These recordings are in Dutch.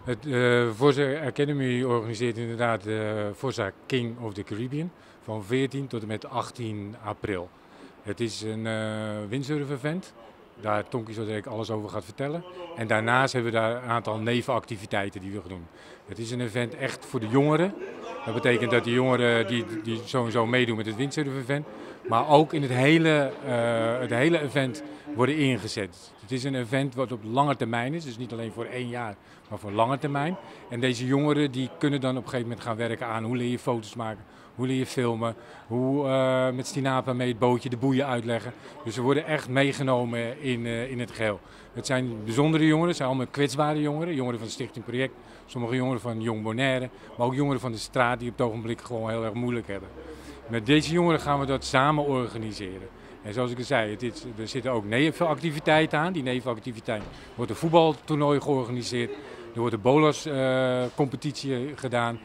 Het Forza Academy organiseert inderdaad de Forza King of the Caribbean van 14 tot en met 18 april. Het is een windsurf-event, daar Tonkie zo direct alles over gaat vertellen. En daarnaast hebben we daar een aantal nevenactiviteiten die we gaan doen. Het is een event echt voor de jongeren. Dat betekent dat de jongeren die sowieso meedoen met het windsurf-event, maar ook in het hele event worden ingezet. Het is een event wat op lange termijn is, dus niet alleen voor 1 jaar, maar voor lange termijn. En deze jongeren die kunnen dan op een gegeven moment gaan werken aan hoe leer je foto's maken, hoe leer je filmen, hoe met Stinapa mee het bootje de boeien uitleggen. Dus ze worden echt meegenomen in het geheel. Het zijn bijzondere jongeren, het zijn allemaal kwetsbare jongeren, jongeren van Stichting Project, sommige jongeren van Jong Bonaire, maar ook jongeren van de straat die op het ogenblik gewoon heel erg moeilijk hebben. Met deze jongeren gaan we dat samen organiseren. En zoals ik al zei, er zitten ook nevenactiviteiten aan. Die nevenactiviteit wordt een voetbaltoernooi georganiseerd. Er wordt een bolascompetitie gedaan.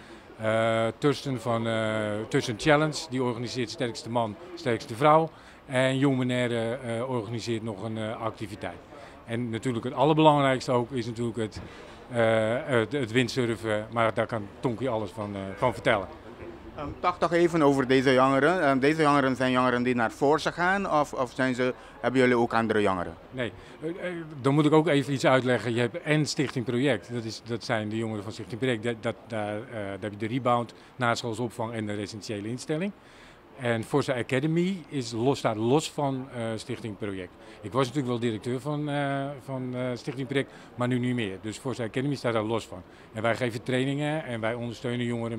Tussen Challenge, die organiseert sterkste man, sterkste vrouw. En Jong Bonaire organiseert nog een activiteit. En natuurlijk het allerbelangrijkste ook is natuurlijk het windsurfen. Maar daar kan Tonkie alles van vertellen. Toch even over deze jongeren. Deze jongeren zijn jongeren die naar Forza gaan of hebben jullie ook andere jongeren? Nee, dan moet ik ook even iets uitleggen. Je hebt en Stichting Project, dat zijn de jongeren van Stichting Project. Daar heb je de rebound, naschoolsopvang en de residentiële instelling. En Forza Academy staat los van Stichting Project. Ik was natuurlijk wel directeur van Stichting Project, maar nu niet meer. Dus Forza Academy staat daar los van. En wij geven trainingen en wij ondersteunen jongeren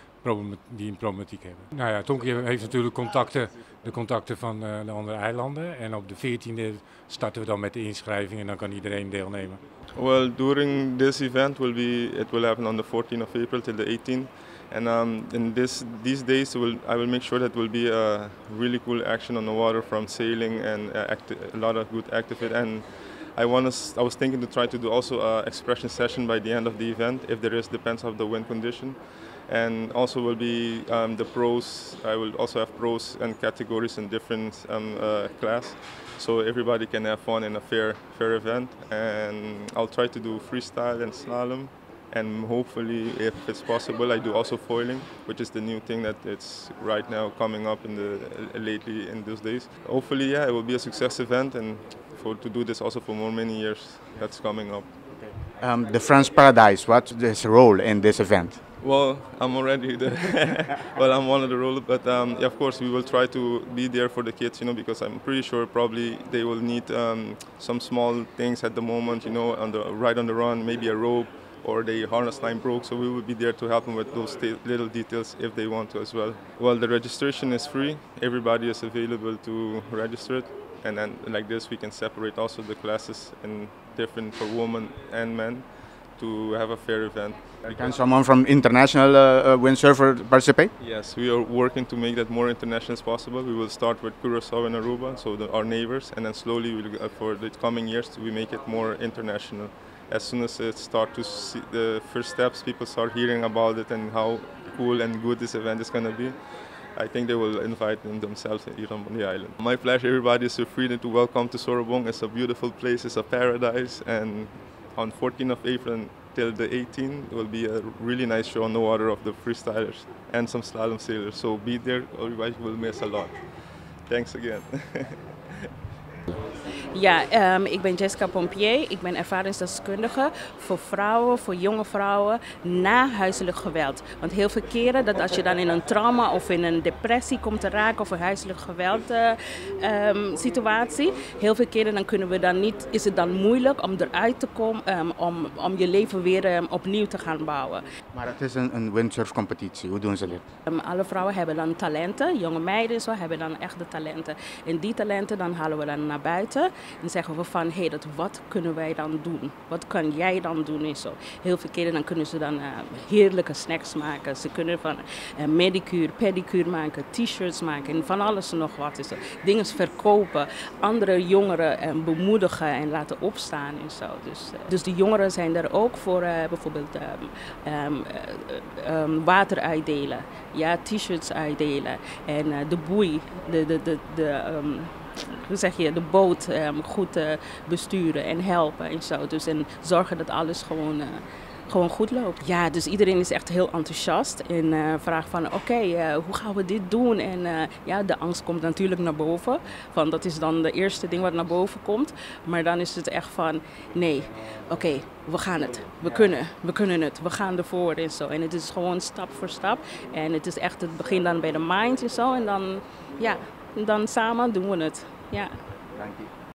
die een problematiek hebben. Nou ja, Tonkie heeft natuurlijk de contacten van de andere eilanden. En op de 14e starten we dan met de inschrijving en dan kan iedereen deelnemen. Well, during this event it will happen on the 14th of April till the 18th. And in these days, I will make sure that will be a really cool action on the water, from sailing and a lot of good activity. And I was thinking to try to do also an expression session by the end of the event, if there is, depends on the wind condition. And also will be the pros. I will also have pros and categories in different class, so everybody can have fun in a fair event. And I'll try to do freestyle and slalom. And hopefully, if it's possible, I do also foiling, which is the new thing that it's right now coming up lately in those days. Hopefully, yeah, it will be a success event, and to do this also for many years, that's coming up. The French Paradise, what's its role in this event? Well, I'm already I'm one of the rollers, but yeah, of course we will try to be there for the kids, because I'm pretty sure probably they will need some small things at the moment, right on the run, maybe a rope, or the harness line broke, so we will be there to help them with those little details if they want to as well. Well, the registration is free. Everybody is available to register it, and then like this we can separate also the classes and different for women and men to have a fair event. Can someone from international windsurfer participate? Yes, we are working to make that more international as possible. We will start with Curaçao and Aruba, so our neighbors, and then slowly for the coming years we make it more international. As soon as it starts to see the first steps, people start hearing about it and how cool and good this event is going to be, I think they will invite themselves here on the island. My pleasure. Everybody is free to welcome to Sorobong. It's a beautiful place. It's a paradise. And on 14th of April till the 18th, there will be a really nice show on the water of the freestylers and some slalom sailors. So be there, otherwise you will miss a lot. Thanks again. Ja, ik ben Jessica Pompier. Ik ben ervaringsdeskundige voor vrouwen, voor jonge vrouwen na huiselijk geweld. Want heel veel keren dat als je dan in een trauma of in een depressie komt te raken of een huiselijk geweld situatie, heel veel keren is het dan moeilijk om eruit te komen, om je leven weer opnieuw te gaan bouwen. Maar het is een windsurfcompetitie. Hoe doen ze dit? Alle vrouwen hebben dan talenten, jonge meiden zo hebben dan echt de talenten. En die talenten dan halen we dan naar buiten. En zeggen we van, wat kunnen wij dan doen? Wat kan jij dan doen? En zo. Heel veel keren dan kunnen ze dan heerlijke snacks maken. Ze kunnen van manicure, pedicure maken, t-shirts maken en van alles en nog wat. Dus, dingen verkopen, andere jongeren bemoedigen en laten opstaan en zo. Dus de jongeren zijn er ook voor bijvoorbeeld water uitdelen, ja, t-shirts uitdelen en de boei, de boot goed besturen en helpen en zo. Dus en zorgen dat alles gewoon gewoon goed loopt. Ja, dus iedereen is echt heel enthousiast en vraagt van oké, hoe gaan we dit doen? En ja, de angst komt natuurlijk naar boven. Van, dat is dan de eerste ding wat naar boven komt. Maar dan is het echt van nee, oké, we gaan het. We kunnen het. We gaan ervoor en zo. En het is gewoon stap voor stap. En het is echt het begin dan bij de mind en zo. En dan, ja, dan samen doen we het. Ja. Dank je.